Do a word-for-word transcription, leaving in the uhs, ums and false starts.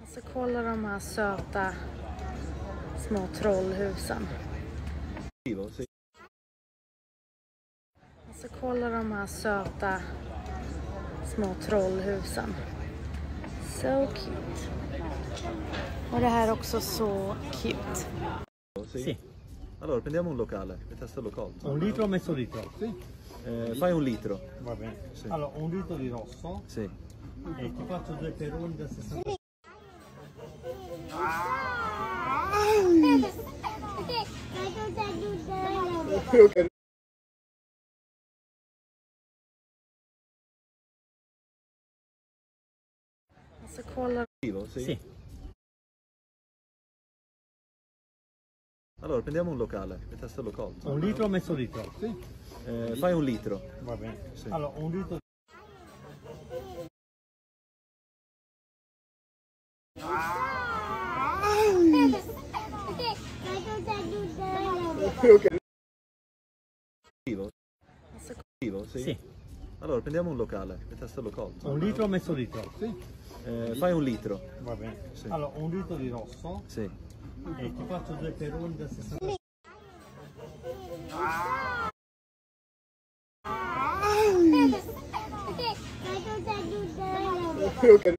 Så kolla de här söta små trollhusen. Så kolla de här söta små trollhusen. So cute. Och det här är också så cute. Sì. Allora prendiamo un locale, le teste locale. Un litro o mezzo litro? Sì. Eh, fai un litro. Va bene. Sì. Allora, un litro di rosso. Sì. E ti faccio due peroni da sessanta. Så kolla. Sì. Sì. Allora prendiamo un locale, le teste locale. Un litro o mezzo litro? Sì. Eh, fai un litro. Va bene. Sì. Allora, un litro. Sì. Sì. Allora prendiamo un locale, le teste locale. Un litro o mezzo litro? Sì. Eh, fai un litro. Va bene. Sì. Allora, un litro di rosso. Sì. E ti faccio due peroni da sessanta. Sì.